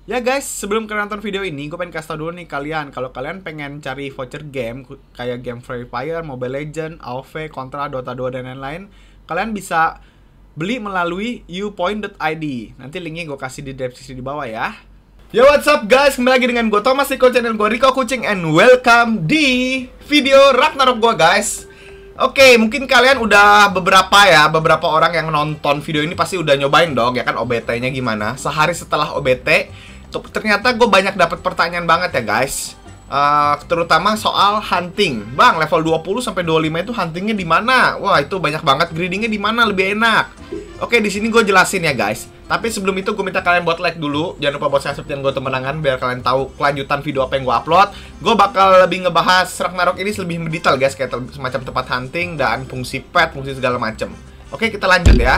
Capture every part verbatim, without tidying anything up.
Ya guys, sebelum kalian nonton video ini, gue pengen kasih tau dulu nih kalian. Kalau kalian pengen cari voucher game kayak game Free Fire, Mobile Legends, A O V, Contra, Dota dua, dan lain-lain, kalian bisa beli melalui upoint dot i d. Nanti linknya gue kasih di deskripsi di bawah ya. Yo, what's up guys, kembali lagi dengan gue Thomas di channel gue Rico Kucing, and welcome di video Ragnarok gue guys. Oke, mungkin kalian udah beberapa ya, beberapa orang yang nonton video ini pasti udah nyobain dong ya kan O B T-nya gimana. Sehari setelah O B T, tuh, ternyata gue banyak dapat pertanyaan banget ya guys. Uh, terutama soal hunting. Bang, level dua puluh sampai dua puluh lima itu huntingnya di mana? Wah, itu banyak banget. Greedingnya di mana lebih enak? Oke, di sini gue jelasin ya guys. Tapi sebelum itu gue minta kalian buat like dulu. Jangan lupa buat subscribe channel gue Temenangan biar kalian tahu kelanjutan video apa yang gue upload. Gue bakal lebih ngebahas Ragnarok ini lebih mendetail guys, kayak semacam tempat hunting dan fungsi pet, fungsi segala macem. Oke, kita lanjut ya.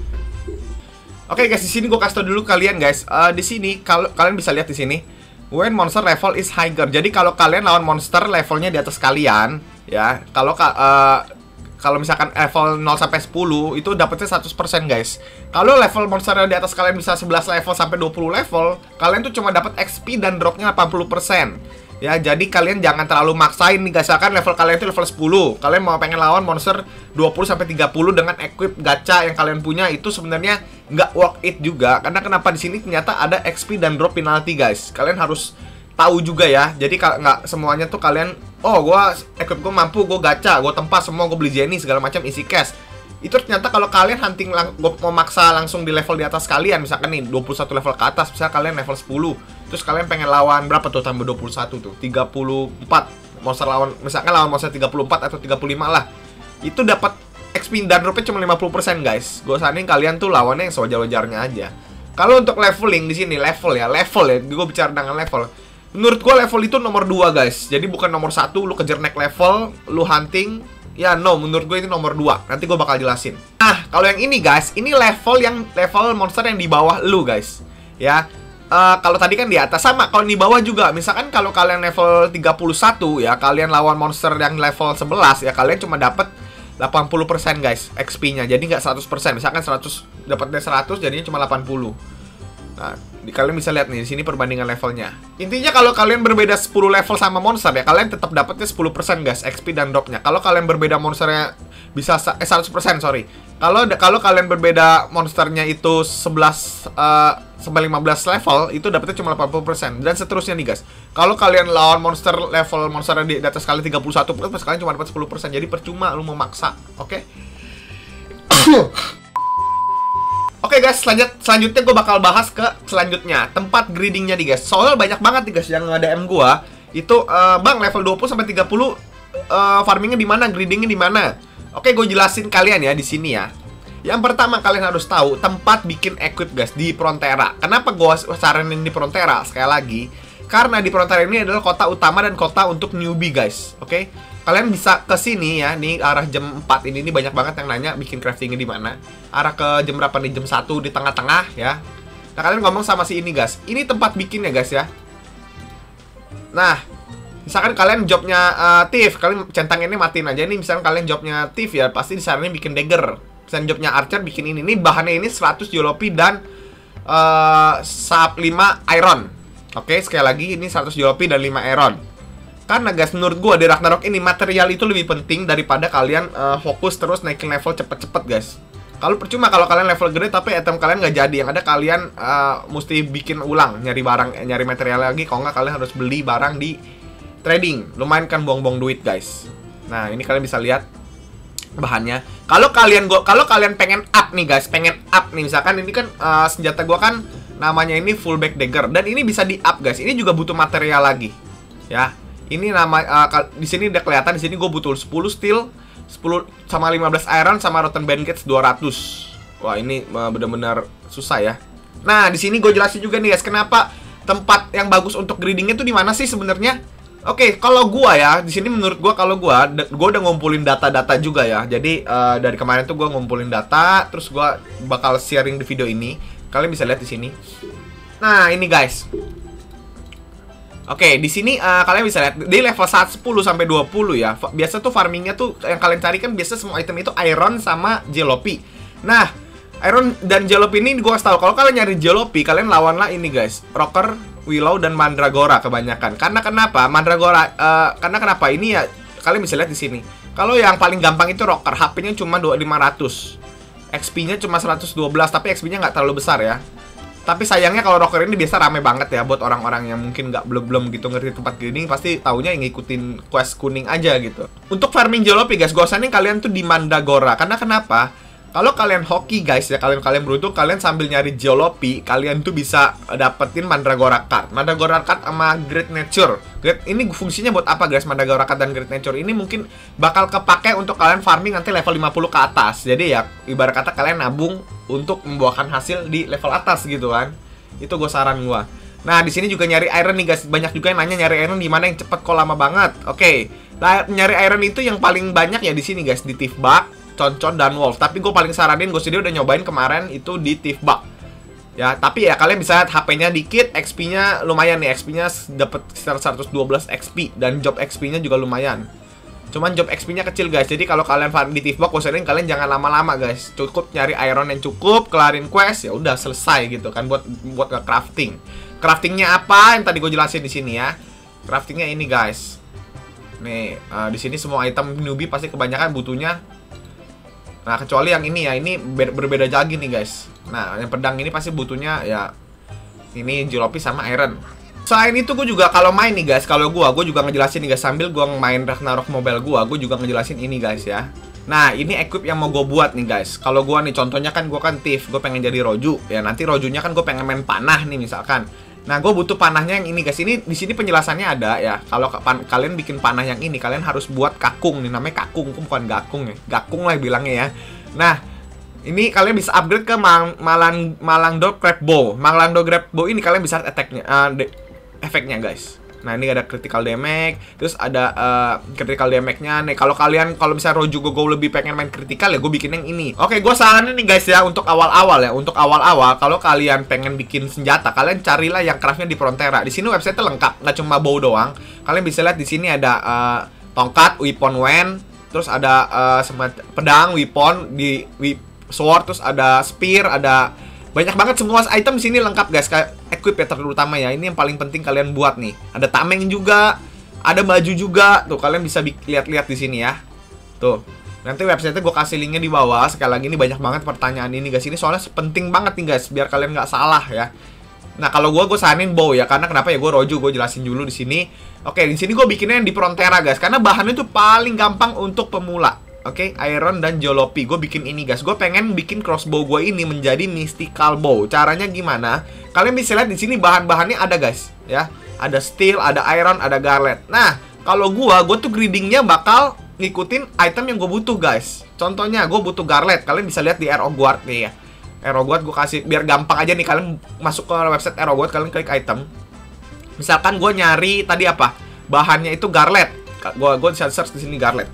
Oke guys, di sini gue kasih tau dulu kalian guys. Uh, di sini kalau kalian bisa lihat di sini, when monster level is higher. Jadi kalau kalian lawan monster levelnya di atas kalian, ya, kalau uh, kalau misalkan level nol sampai sepuluh itu dapetnya seratus persen guys. Kalau level monster yang di atas kalian bisa sebelas level sampai dua puluh level, kalian tuh cuma dapat X P dan dropnya delapan puluh persen. Ya, jadi kalian jangan terlalu maksain nih guys. Misalkan level kalian itu level sepuluh, kalian mau pengen lawan monster dua puluh sampai tiga puluh dengan equip gacha yang kalian punya, itu sebenarnya nggak worth it juga. Karena kenapa di sini ternyata ada X P dan drop penalty guys. Kalian harus tahu juga ya. Jadi nggak semuanya tuh kalian, oh gua equip gue mampu, gue gacha, gue tempas semua, gue beli Jenny segala macam isi cash. Itu ternyata kalau kalian hunting lang gue mau maksa langsung di level di atas kalian, misalkan nih dua puluh satu level ke atas, misalkan kalian level sepuluh, terus kalian pengen lawan berapa tuh tambah dua puluh satu tuh, tiga puluh empat monster lawan, misalkan lawan monster tiga puluh empat atau tiga puluh lima lah. Itu dapat X P dan dropnya cuma lima puluh persen guys. Gue saranin kalian tuh lawannya yang sewajar-wajarnya aja. Kalau untuk leveling di sini level ya, level ya, gue bicara dengan level. Menurut gue level itu nomor dua guys. Jadi bukan nomor satu, lu kejar naik level, lu hunting. Ya no, menurut gue itu nomor dua. Nanti gue bakal jelasin. Nah, kalau yang ini guys, ini level yang level monster yang di bawah lu guys. Ya, uh, kalau tadi kan di atas sama, kalau di bawah juga. Misalkan kalau kalian level tiga puluh satu ya, kalian lawan monster yang level sebelas ya, kalian cuma dapat delapan puluh persen guys X P-nya. Jadi nggak seratus persen. Misalkan seratus dapatnya seratus, jadinya cuma delapan puluh. Nah, di, kalian bisa lihat nih di sini perbandingan levelnya. Intinya kalau kalian berbeda sepuluh level sama monster ya, kalian tetap dapatnya sepuluh persen guys X P dan dropnya. Kalau kalian berbeda monsternya bisa eh seratus persen, sorry. Kalau kalau kalian berbeda monsternya itu sebelas uh, sampai lima belas level, itu dapatnya cuma delapan puluh persen dan seterusnya nih guys. Kalau kalian lawan monster level monster di atas kalian tiga puluh satu persen, kalian cuma dapat sepuluh persen. Jadi percuma lu memaksa. Oke. Okay? Oke okay guys, selanjut, selanjutnya gue bakal bahas ke selanjutnya tempat greedingnya nih guys. Soalnya banyak banget nih guys yang nge-D M gue itu, uh, bang level dua puluh sampai tiga puluh uh, farmingnya di mana, greedingnya di mana? Oke, okay, gue jelasin kalian ya di sini ya. Yang pertama kalian harus tahu tempat bikin equip guys di Frontera. Kenapa gue saranin di Frontera? Sekali lagi, karena di Frontera ini adalah kota utama dan kota untuk newbie guys. Oke. Okay? Kalian bisa ke sini ya, nih arah jam empat ini, nih banyak banget yang nanya bikin craftingnya di mana. Arah ke jam berapa nih? Jam satu di tengah-tengah ya. Nah, kalian ngomong sama si ini guys. Ini tempat bikinnya guys ya. Nah, misalkan kalian jobnya uh, thief, kalian centang ini matiin aja nih. Misalkan kalian jobnya thief ya, pasti disaranin bikin dagger. Misalkan jobnya archer bikin ini. Nih bahannya ini seratus jolopi dan uh, sap lima iron. Oke, sekali lagi ini seratus jolopi dan lima iron. Karena guys, menurut gue di Ragnarok ini material itu lebih penting daripada kalian uh, fokus terus naikin level cepet-cepet guys. Kalau percuma kalau kalian level gede tapi item kalian nggak jadi, yang ada kalian uh, mesti bikin ulang, nyari barang, eh, nyari material lagi. Kalau nggak kalian harus beli barang di trading. Lumayan kan buang-buang duit guys. Nah, ini kalian bisa lihat bahannya. Kalau kalian gua, kalau kalian pengen up nih guys, pengen up nih, misalkan ini kan uh, senjata gua kan namanya ini fullback dagger dan ini bisa di up guys. Ini juga butuh material lagi, ya. Ini nama uh, di sini udah kelihatan, di sini gue butuh sepuluh steel, sepuluh sama lima belas iron sama rotten bandgates dua ratus. Wah, ini uh, benar-benar susah ya. Nah, di sini gue jelasin juga nih guys, kenapa tempat yang bagus untuk greedingnya tuh di mana sih sebenarnya? Oke, okay, kalau gua ya, di sini menurut gua kalau gua gua udah ngumpulin data-data juga ya. Jadi uh, dari kemarin tuh gua ngumpulin data, terus gua bakal sharing di video ini. Kalian bisa lihat di sini. Nah, ini guys. Oke, okay, di sini uh, kalian bisa lihat di level sepuluh sampai dua puluh ya. Biasa tuh farmingnya tuh yang kalian cari kan biasa semua item itu iron sama jelopi. Nah, Iron dan Jalopy ini gue kasih tau, kalau kalian nyari Jalopy, kalian lawanlah ini guys, Rocker, Willow, dan Mandragora kebanyakan. Karena kenapa? Mandragora, uh, karena kenapa? Ini ya, kalian bisa lihat di sini. Kalau yang paling gampang itu Rocker, H P-nya cuma lima ratus, X P-nya cuma seratus dua belas, tapi X P-nya nggak terlalu besar ya. Tapi sayangnya kalau Rocker ini biasa rame banget ya, buat orang-orang yang mungkin nggak belum-belum gitu ngerti tempat grinding, pasti taunya yang ngikutin quest kuning aja gitu. Untuk farming Jalopy guys, gue saranin kalian tuh di Mandragora. Karena kenapa? Kalau kalian hoki guys ya, kalian kalian beruntung, kalian sambil nyari Jalopy, kalian tuh bisa dapetin Mandragora Card. Mandragora Card sama Great Nature. Great, ini fungsinya buat apa guys? Mandragora Card dan Great Nature ini mungkin bakal kepake untuk kalian farming nanti level lima puluh ke atas. Jadi ya ibarat kata kalian nabung untuk membuahkan hasil di level atas gitu kan. Itu gue saran gue. Nah, di sini juga nyari iron nih guys. Banyak juga yang nanya nyari iron di mana yang cepet kok lama banget. Oke. Okay. Nah, nyari iron itu yang paling banyak ya di sini guys, di Tifbak, Concon, dan Wolf. Tapi gue paling saranin, gue sendiri udah nyobain kemarin itu di Tifbak. Ya, tapi ya kalian bisa lihat H P-nya dikit, X P-nya lumayan nih. X P-nya dapat sekitar seratus dua belas X P dan job X P-nya juga lumayan. Cuman job X P-nya kecil guys. Jadi kalau kalian farm di Tifbak, gue saranin kalian jangan lama-lama guys. Cukup nyari iron yang cukup, kelarin quest, ya udah selesai gitu kan buat buat nge-crafting. Craftingnya apa? Yang tadi gue jelasin di sini ya. Craftingnya ini guys. Nih, uh, di sini semua item newbie pasti kebanyakan butuhnya. Nah, kecuali yang ini ya, ini ber berbeda lagi nih guys. Nah, yang pedang ini pasti butuhnya ya ini Jalopy sama iron. Selain itu gue juga kalau main nih guys, kalau gue, gue juga ngejelasin nih guys, sambil gue main Ragnarok Mobile gue, gue juga ngejelasin ini guys ya. Nah, ini equip yang mau gue buat nih guys. Kalau gue nih, contohnya kan gue kan thief, gue pengen jadi roju. Ya nanti rojunya kan gue pengen main panah nih misalkan. Nah, gue butuh panahnya yang ini guys. Ini di sini penjelasannya ada ya. Kalau kalian bikin panah yang ini, kalian harus buat kakung nih, namanya kakung, bukan gakung ya. Gakung lah bilangnya ya. Nah, ini kalian bisa upgrade ke Mal Malang Malangdo Crab Bow. Malangdo Crab Bow ini kalian bisa attack-nya, uh, efeknya guys. Nah, ini ada critical damage, terus ada uh, critical damage-nya nih. Kalau kalian kalau misalnya Roju gue lebih pengen main critical ya gue bikin yang ini. Oke, gue saranin nih guys ya untuk awal-awal ya. Untuk awal-awal kalau kalian pengen bikin senjata, kalian carilah yang craftnya di Frontera. Di sini website-nya lengkap, nggak cuma bow doang. Kalian bisa lihat di sini ada uh, tongkat, weapon wand, terus ada uh, pedang, weapon, di we, sword, terus ada spear, ada banyak banget semua item di sini lengkap guys, kayak equip ya terutama ya. Ini yang paling penting kalian buat nih. Ada tameng juga, ada baju juga. Tuh kalian bisa lihat-lihat di sini ya. Tuh. Nanti website-nya gue kasih linknya di bawah. Sekali lagi ini banyak banget pertanyaan ini guys. Ini soalnya penting banget nih guys, biar kalian nggak salah ya. Nah, kalau gue gue saranin bow ya, karena kenapa ya, gue roju, gue jelasin dulu di sini. Oke, di sini gue bikinnya yang di Frontera guys, karena bahannya itu paling gampang untuk pemula. Oke, okay, iron dan Jalopy. Gue bikin ini guys. Gue pengen bikin crossbow gue ini menjadi mystical bow. Caranya gimana? Kalian bisa lihat di sini bahan-bahannya ada guys, ya. Ada steel, ada iron, ada garlet. Nah, kalau gue, gue tuh greedingnya bakal ngikutin item yang gue butuh guys. Contohnya, gue butuh garlet. Kalian bisa lihat di Arrow Guard nih ya. Arrow Guard gue kasih biar gampang aja nih. Kalian masuk ke website Arrow Guard, kalian klik item. Misalkan gue nyari tadi apa? Bahannya itu garlet. Gue gue bisa search di sini garlet.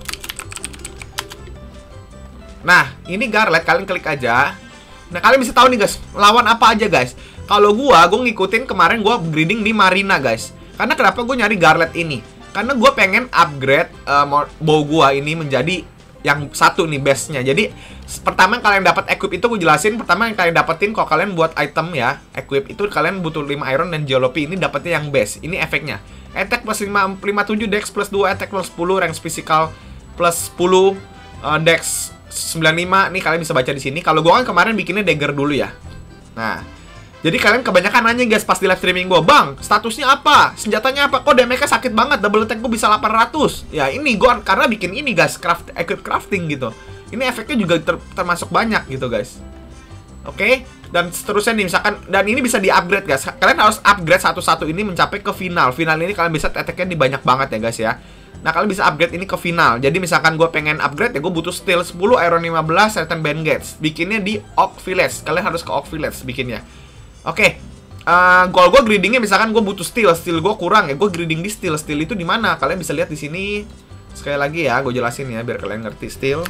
Nah, ini garlet, kalian klik aja. Nah, kalian bisa tahu nih guys, lawan apa aja guys. Kalau gua, gua ngikutin kemarin gua greeding di Marina guys. Karena kenapa gua nyari garlet ini? Karena gua pengen upgrade uh, bow gua ini menjadi yang satu nih base-nya. Jadi, pertama yang kalian dapat equip itu gua jelasin. Pertama yang kalian dapetin kalau kalian buat item ya, equip itu kalian butuh lima iron dan Jalopy. Ini dapetnya yang base. Ini efeknya. Attack plus lima, lima puluh tujuh, dex plus dua, attack plus sepuluh, range physical plus sepuluh, uh, dex sembilan puluh lima. Nih kalian bisa baca di sini. Kalau gue kan kemarin bikinnya dagger dulu ya. Nah, jadi kalian kebanyakan nanya guys pas di live streaming gue, "Bang, statusnya apa? Senjatanya apa? Kok damage-nya sakit banget? Double attack gue bisa delapan ratus." Ya, ini gue karena bikin ini guys, craft equip crafting gitu. Ini efeknya juga ter termasuk banyak gitu guys. Oke, okay? Dan seterusnya nih misalkan, dan ini bisa di-upgrade guys. Kalian harus upgrade satu-satu ini mencapai ke final. Final ini kalian bisa attack-nya di banyak banget ya guys ya. Nah, kalian bisa upgrade ini ke final. Jadi misalkan gue pengen upgrade ya, gue butuh steel sepuluh, iron lima belas, certain band gates. Bikinnya di Oak Village. Kalian harus ke Oak Village bikinnya. Oke. Okay. Uh, goal gue greedingnya misalkan gue butuh steel, steel gue kurang ya, gue greeding di steel. Steel itu di mana? Kalian bisa lihat di sini. Sekali lagi ya, gue jelasin ya biar kalian ngerti steel.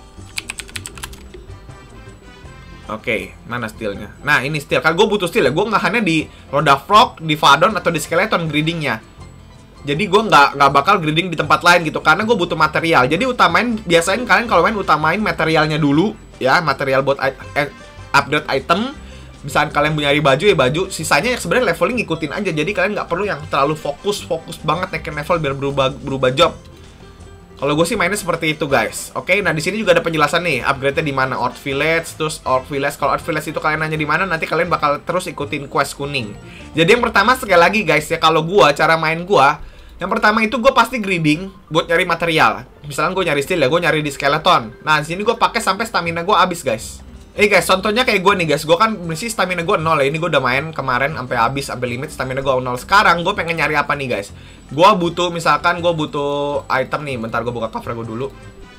Oke, okay, mana steelnya? Nah, ini steel. Kan gue butuh steel ya. Gue ngahannya di Roda Frog, di Vadon atau di Skeleton greedingnya. Jadi gue nggak nggak bakal greeding di tempat lain gitu, karena gue butuh material. Jadi utamain, biasanya kalian kalau main utamain materialnya dulu ya, material buat eh, upgrade item. Misalkan kalian nyari baju ya baju, sisanya sebenarnya leveling ngikutin aja. Jadi kalian nggak perlu yang terlalu fokus fokus banget naikin level biar berubah berubah job. Kalau gue sih mainnya seperti itu guys. Oke, nah di sini juga ada penjelasan nih upgrade-nya di mana. Orc Village, terus Orc Village. Kalau Orc Village itu kalian nanya di mana, nanti kalian bakal terus ikutin quest kuning. Jadi yang pertama sekali lagi guys ya, kalau gue cara main gue, yang pertama itu gue pasti greeding buat nyari material. Misalnya gue nyari steel ya, gue nyari di skeleton. Nah di sini gue pakai sampai stamina gue habis guys. Eh guys, contohnya kayak gue nih guys, gue kan mesti stamina gue nol ya. Ini gue udah main kemarin sampai habis, sampai limit stamina gue nol. Sekarang gue pengen nyari apa nih guys? Gue butuh, misalkan gue butuh item nih. Bentar gue buka cover gue dulu.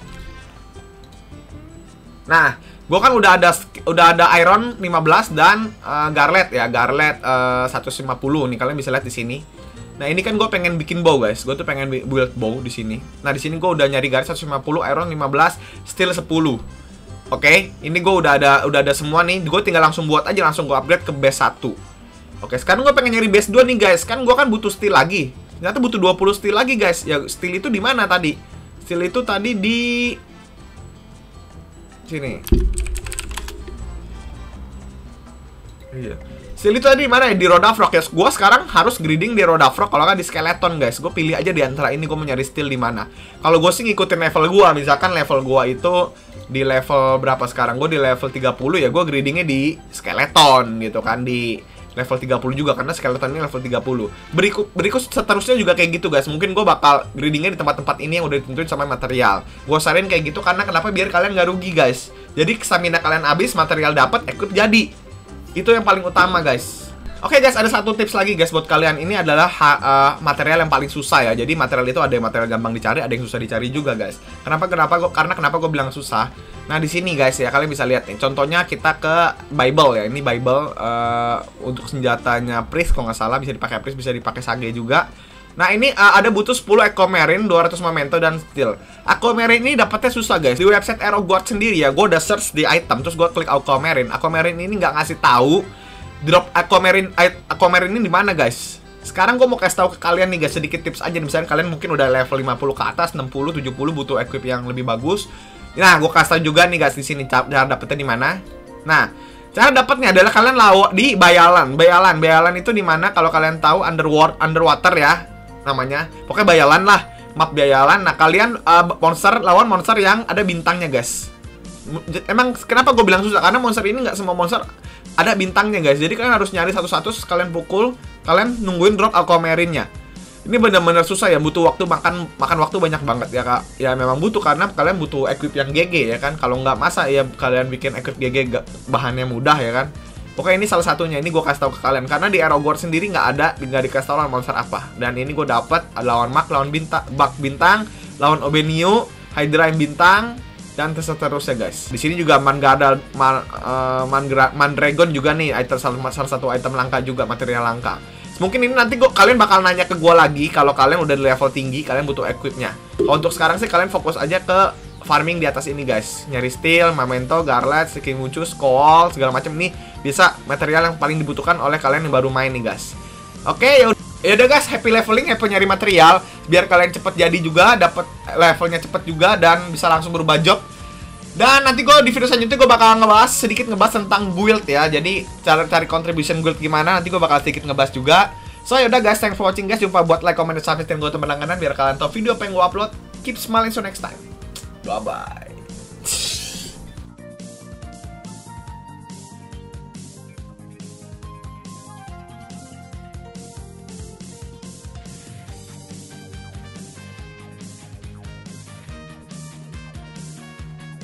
Nah, gue kan udah ada udah ada iron lima belas dan uh, garlet ya, garlet uh, seratus lima puluh nih, kalian bisa lihat di sini. Nah ini kan gue pengen bikin bow guys, gue tuh pengen build bow di sini. Nah di sini gue udah nyari garlet seratus lima puluh, iron lima belas, steel sepuluh. Oke, okay, ini gue udah ada udah ada semua nih. Gue tinggal langsung buat aja, langsung gue upgrade ke base satu. Oke, okay, sekarang gue pengen nyari base dua nih guys. Kan gue kan butuh steel lagi. Ternyata butuh dua puluh steel lagi guys. Ya steel itu di mana tadi? Steel itu tadi di sini. Iya. Steel itu tadi di mana ya? Di Road of Rock ya. Gue sekarang harus greeding di Road of Rock, kalau nggak di skeleton guys. Gue pilih aja di antara ini, gue mau nyari steel di mana. Kalau gue sih ngikutin level gue. Misalkan level gue itu di level berapa sekarang? Gue di level tiga puluh ya, gue greedingnya di skeleton gitu kan, di level tiga puluh juga karena skeleton ini level tiga puluh. Berikut berikut seterusnya juga kayak gitu guys. Mungkin gue bakal greedingnya di tempat-tempat ini yang udah ditentuin sama material. Gue saranin kayak gitu karena kenapa? Biar kalian nggak rugi guys. Jadi stamina kalian habis, material dapat, equip jadi. Itu yang paling utama guys. Oke okay guys, ada satu tips lagi guys buat kalian. Ini adalah ha, uh, material yang paling susah ya. Jadi material itu ada yang material gampang dicari, ada yang susah dicari juga guys. Kenapa? Kenapa? Gua, karena kenapa gue bilang susah? Nah di sini guys ya, kalian bisa lihat nih. Contohnya kita ke Bible ya. Ini Bible uh, untuk senjatanya priest kalau nggak salah, bisa dipakai priest, bisa dipakai sage juga. Nah ini uh, ada butuh sepuluh aquamarine, dua ratus memento dan steel. Aquamarine ini dapetnya susah guys. Di website Arrow God sendiri ya, gue udah search di item, terus gue klik aquamarine. Aquamarine ini nggak ngasih tahu drop aquamarine aquamarine ini di mana guys. Sekarang gue mau kasih tahu ke kalian nih guys, sedikit tips aja. Misalnya kalian mungkin udah level lima puluh ke atas, enam puluh, tujuh puluh, butuh equip yang lebih bagus. Nah, gue kasih tahu juga nih guys di sini cara dapetnya di mana. Nah, cara dapetnya adalah kalian lawan di Bayalan. Bayalan, Bayalan itu di mana? Kalau kalian tahu underwater, underwater ya namanya. Pokoknya Bayalan lah, map Bayalan. Nah, kalian uh, monster lawan monster yang ada bintangnya guys. Emang kenapa gue bilang susah? Karena monster ini nggak semua monster ada bintangnya guys. Jadi kalian harus nyari satu-satu, kalian pukul, kalian nungguin drop aquamarine-nya. Ini benar-benar susah ya, butuh waktu, makan makan waktu banyak banget ya kak. Ya memang butuh karena kalian butuh equip yang G G ya kan. Kalau nggak masa ya kalian bikin equip G G gak, bahannya mudah ya kan. Pokoknya ini salah satunya, ini gue kasih tahu ke kalian karena di Arrow God sendiri nggak ada, nggak dikasih tahu lawan monster apa. Dan ini gue dapat lawan Mark, lawan bintang, Bug bintang, lawan Obenio, Hydra yang bintang, dan seterusnya guys. Di sini juga Mangada, Man, uh, Mangra, Mandragon juga nih, item salah, salah satu item langka juga, material langka. Mungkin ini nanti gua, kalian bakal nanya ke gua lagi kalau kalian udah di level tinggi, kalian butuh equipnya. Kalau untuk sekarang sih kalian fokus aja ke farming di atas ini guys. Nyari steel, memento, garlet, skin muncus, coal, segala macam nih bisa material yang paling dibutuhkan oleh kalian yang baru main nih guys. Oke, ya udah guys, happy leveling, happy nyari material biar kalian cepet jadi juga, dapat levelnya cepet juga dan bisa langsung berubah job. Dan nanti gue di video selanjutnya gue bakal ngebahas sedikit ngebahas tentang guild ya. Jadi cara cari contribution guild gimana nanti gue bakal sedikit ngebahas juga. So yaudah guys, thanks for watching guys. Jumpa buat like, comment, dan subscribe, dan gue temen langganan biar kalian tahu video apa yang gue upload. Keep smiling, so next time. Bye bye.